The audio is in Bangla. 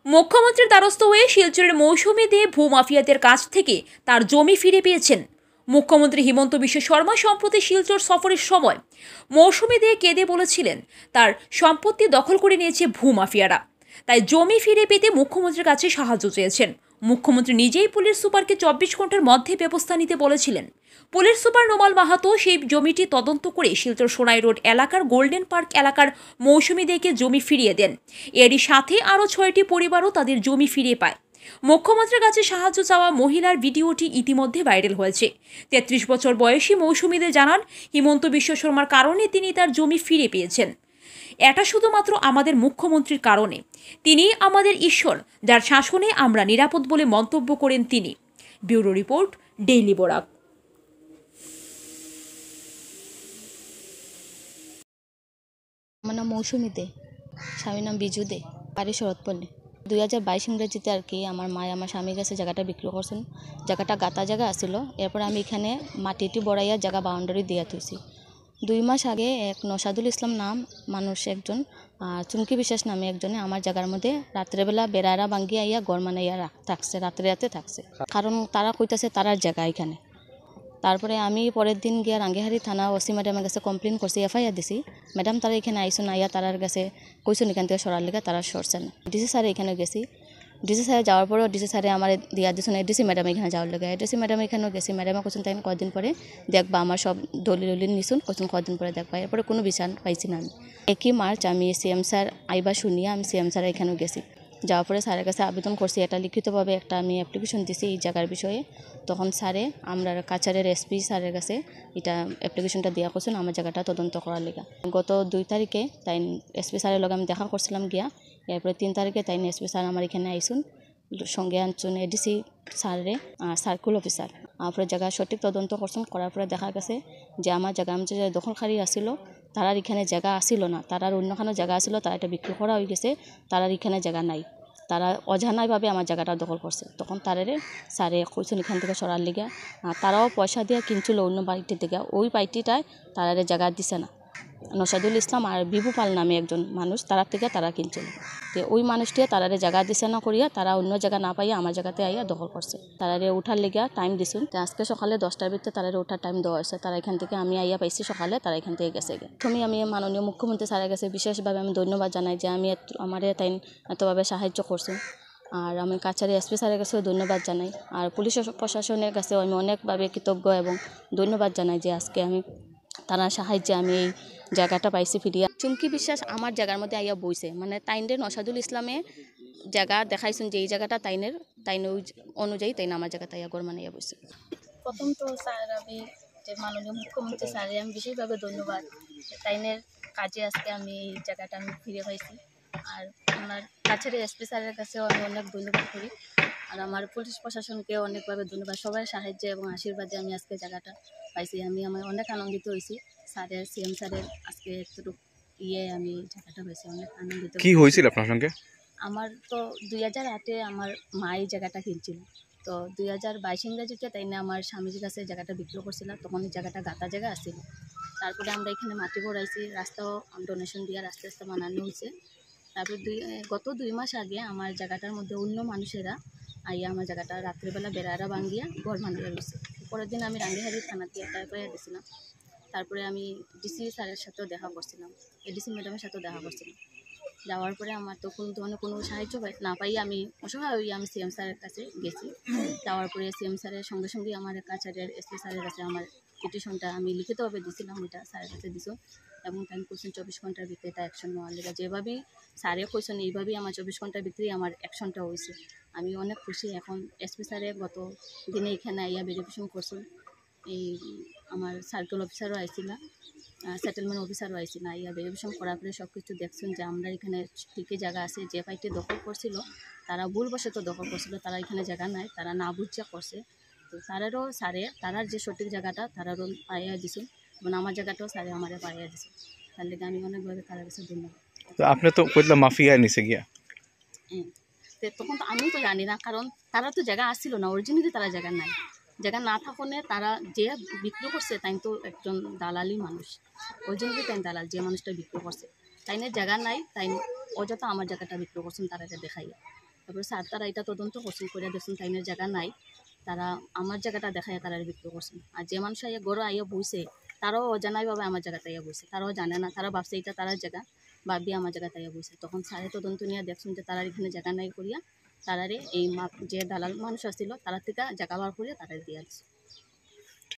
মুখ্যমন্ত্রীর দ্বারস্থ হয়ে শিলচরের মৌসুমী দে ভূমাফিয়াদের কাছ থেকে তার জমি ফিরে পেয়েছেন। মুখ্যমন্ত্রী হিমন্ত বিশ্ব শর্মা সম্প্রতি শিলচর সফরের সময় মৌসুমী দে কেঁদে বলেছিলেন তার সম্পত্তি দখল করে নিয়েছে ভূমাফিয়ারা, তাই জমি ফিরে পেতে মুখ্যমন্ত্রীর কাছে সাহায্য চেয়েছেন। মুখ্যমন্ত্রী নিজেই পুলিশ সুপারকে 24 ঘন্টার মধ্যে ব্যবস্থা নিতে বলেছিলেন। পুলিশ সুপার নোমাল মাহাতো সেই জমিটি তদন্ত করে শিলচর সোনাই রোড এলাকার গোল্ডেন পার্ক এলাকার মৌসুমী দেকে জমি ফিরিয়ে দেন। এরই সাথে আরও 6টি পরিবারও তাদের জমি ফিরিয়ে পায়। মুখ্যমন্ত্রীর কাছে সাহায্য চাওয়া মহিলার ভিডিওটি ইতিমধ্যে ভাইরাল হয়েছে। 33 বছর বয়সী মৌসুমী দে জানান, হিমন্ত বিশ্ব শর্মার কারণে তিনি তার জমি ফিরে পেয়েছেন। এটা শুধুমাত্র আমাদের মুখ্যমন্ত্রীর কারণে, তিনি আমাদের ঈশ্বর, যার শাসনে আমরা নিরাপদ বলে মন্তব্য করেন তিনি। Bureau report, daily Barak. আমার নাম মৌসুমী দে, স্বামীর নাম বিজু দে, বাড়ি শরৎপল্লী। 2022 ইংরেজিতে আর কি আমার মায় আমার স্বামীর কাছে জায়গাটা বিক্রি করছেন। জায়গাটা গাতা জায়গা আসছিল, এরপর আমি এখানে মাটিটি বড়াইয়া জায়গা বাউন্ডারি দিয়া থুইছি। 2 মাস আগে এক নসাদুল ইসলাম নাম মানুষ একজন, চুমকি বিশ্বাস নামে একজনে আমার জায়গার মধ্যে রাত্রেবেলা বেড়ারা ভাঙ্গিয়া আইয়া গড় মানাইয়া থাকছে, রাতে থাকছে, কারণ তারা কইতাছে তারার জায়গা এখানে। তারপরে আমি পরের দিন গিয়া রাঙ্গিহারি থানা ওসি ম্যাডামের কাছে কমপ্লেন করছি, এফআইআর দিছি। ম্যাডাম তারা এখানে আইসুন, আইয়া তারার কাছে কইসুন এখান থেকে সরার লেগে, তারা সরছেন। ডিসি স্যারে এখানে গেছি, ডিসি স্যারে যাওয়ার পরেও ডিসি স্যারে আমার দিয়া দিয়েছেন এডিসি ম্যাডাম এখানে যাওয়ার লেগে। এডিসি ম্যাডাম এখানেও গেছি, ম্যাডামে কোথাও তাই কদিন পরে দেখবা আমার সব দলিল নিছুন, কোথাও কদিন পরে দেখবা। এরপরে কোনো বিচার পাইছি না আমি। 1 মার্চ আমি সিএম স্যার আইবা শুনিয়া আমি সিএম স্যার এখানেও গেছি। যাওয়ার পরে স্যারের কাছে আবেদন করছি, এটা লিখিতভাবে একটা আমি অ্যাপ্লিকেশন দিছি এই জায়গার বিষয়ে। তখন স্যারে আমরা কাছাড়ের এসপি স্যারের কাছে এটা অ্যাপ্লিকেশনটা দেওয়া করছেন আমার জায়গাটা তদন্ত করার লেগে। গত 2 তারিখে তাই এসপি স্যারের লগে আমি দেখা করছিলাম গিয়া। এরপরে 3 তারিখে তাই এসপি স্যার আমার এখানে আইসুন, সঙ্গে আনছুন এডিসি স্যারে সার্কুল অফিসার। আপনার জায়গা সঠিক তদন্ত করছেন, করার পরে দেখা গেছে যে আমার জায়গা আমি যে দখলকারী আসিল তারার এখানে জায়গা আসিল না, তারার অন্যখানে জায়গা আসিল, তারা এটা বিক্রি করা হয়ে গেছে, তারার এখানে জায়গা নাই, তারা অজানাইভাবে আমার জায়গাটা দখল করছে। তখন তারে স্যারে কইছেন এখান থেকে সরার লিগা। তারাও পয়সা দিয়ে কিনছিল অন্য বাড়িটির থেকে, ওই বাড়িটিটায় তারারে জায়গা দিছে না। নসাদুল ইসলাম আর বিভু পাল নামে একজন মানুষ, তারার থেকে তারা কিনছিল। তো ওই মানুষটিও তারারে জায়গা দিছে না করিয়া তারা অন্য জায়গা না পাইয়া আমার জায়গাতে আইয়া দখল করছে। তারারে উঠার লিগা টাইম দিছুন, আজকে সকালে 10টার ভিতরে তারারে ওঠার টাইম দেওয়া হয়েছে। তারা এখান থেকে আমি আইয়া পাইছি সকালে, তারা এখান থেকে গেছে। প্রথমে আমি মাননীয় মুখ্যমন্ত্রী স্যারের কাছে বিশেষভাবে আমি ধন্যবাদ জানাই যে আমি আমারে তাই এতভাবে সাহায্য করছেন। আর আমি কাছাড়ি এসপি স্যারের কাছেও ধন্যবাদ জানাই, আর পুলিশ প্রশাসনের কাছেও আমি অনেকভাবে কৃতজ্ঞ এবং ধন্যবাদ জানাই যে আজকে আমি তারা সাহায্যে আমি এই জায়গাটা পাইছি ফিরিয়া। চুমকি বিশ্বাস আমার জায়গার মধ্যে আইয়া বইছে, মানে তাইনের নসাদুল ইসলামে জায়গা দেখাইছেন যে এই জায়গাটা তাইন অনুযায়ী তাইন আমার জায়গাতে আইয়া গড় মানাইয়া বইছে। প্রথম তো স্যার আমি যে মাননীয় মুখ্যমন্ত্রী স্যারে আমি বিশেষভাবে ধন্যবাদ, তাইনের কাজে আজকে আমি এই জায়গাটা আমি ফিরে পাইছি। আর আমার কাছের এসপি স্যারের কাছেও আমি অনেক ধন্যবাদ করি, আর আমার পুলিশ প্রশাসনকে অনেকভাবে ধন্যবাদ। সবার সাহায্যে এবং আশীর্বাদে আমি আজকে জায়গাটা পাইছি। আমি অনেক আনন্দিত হয়েছি, স্যারের সিএম স্যারের আজকে একটু আমি জায়গাটা পাইছি, অনেক আনন্দিত। কি হয়েছিল আপনার সঙ্গে? আমার তো 2008-এ আমার মা এই জায়গাটা কিনছিল, তো 2022 ইংরেজিতে তাই না আমার স্বামীর কাছে জায়গাটা বিক্রি করছিল। তখন এই জায়গাটা গাতা জায়গা আসছিল। তারপরে আমরা এখানে মাটি বড়াইছি, রাস্তাও ডোনেশন দিয়ে আস্তে আস্তে বানানো হয়েছে। তারপর গত 2 মাস আগে আমার জায়গাটার মধ্যে অন্য মানুষেরা আইয়া আমার জায়গাটা রাত্রিবেলা বেড়ারা ভাঙ্গিয়া ঘর বানিয়ে রয়েছে। পরের দিন আমি রাঙ্গিহারি থানাতে একটা এফআইআর দিয়েছিলাম। তারপরে আমি ডিসি স্যারের সাথেও দেখা করছিলাম, এডিসি ম্যাডামের সাথেও দেখা করছিলাম। যাওয়ার পরে আমার তো কোনো ধরনের কোনো সাহায্য না পাই, আমি অসহায় হয়ে আমি সিএম স্যারের কাছে গেছি। যাওয়ার পরে সিএম স্যারের সঙ্গে সঙ্গে আমার কাছাড়ের এসপি স্যারের কাছে আমার পিটিশনটা আমি লিখিতভাবে দিয়েছিলাম, ওইটা স্যারের কাছে দিছো এবং টাইম কোশ্চেন 24 ঘন্টার ভিতরে এটা অ্যাকশন নেওয়ার লেগে। যেভাবেই স্যারে কোশ্চেন এইভাবেই আমার 24 ঘন্টার ভিতরেই আমার অ্যাকশনটা হয়েছে। আমি অনেক খুশি। এখন এসপি স্যারে গত দিনে এখানে আইয়া ভেরিফিকেশন করছেন, এই আমার সার্কেল অফিসারও আইছিল, সেটেলমেন্ট অফিসারও আইসি না, ইয়া ভেরিফিকেশন করার পরে সব কিছু দেখছেন যে আমরা এখানে ঠিকই জায়গা আছে। যে ফাইটে দখল করছিল তারা ভুলবশত দখল করছিল, তারা এখানে জায়গা নাই, তারা না বুঝিয়া করছে। তো স্যারেরও তারার যে সঠিক জায়গাটা তারারও পাইয়া দিছেন এবং আমার জায়গাটাও স্যারে আমারে পাইয়া দিছে। তার লেগে আমি অনেকভাবে তার কাছে ধন্যবাদ। তো আপনি তো কইলা মাফিয়া নিছে গিয়া। হ্যাঁ, তখন তো আমি তো জানি না, কারণ তারা তো জায়গা আসছিল না, অরিজিনালি তারা জায়গা নাই। জায়গা না থাকলে তারা যে বিক্রি করছে তাই তো একজন দালালি মানুষ, ওই জন্যই তাই দালাল যে মানুষটা বিক্রি করছে তাই না জায়গা নাই, তাই অযথা আমার জায়গাটা বিক্রি করছেন তারা এটা দেখাইয়া। তারপরে স্যার তারা এটা তদন্ত করছেন, করে দেখছেন তাইনের জায়গা নাই, তারা আমার জায়গাটা দেখায় তারা বিক্রি করছেন। আর যে মানুষ আইয়া গড় আইয়া বইছে তারাও অজানাইভাবে আমার জায়গাতে আইয়া বইছে, তারাও জানে না, তারা ভাবছে এটা তারার জায়গা, ভাবি আমার জায়গাতে আইয়া বইছে। তখন স্যারে তদন্ত নিয়ে দেখছেন যে তারা এখানে জায়গা নাই করিয়া তারারে এই যে দালাল মানুষ আসছিল তারা থেকে জায়গা বার করিয়া তারা দিয়ে দিচ্ছে।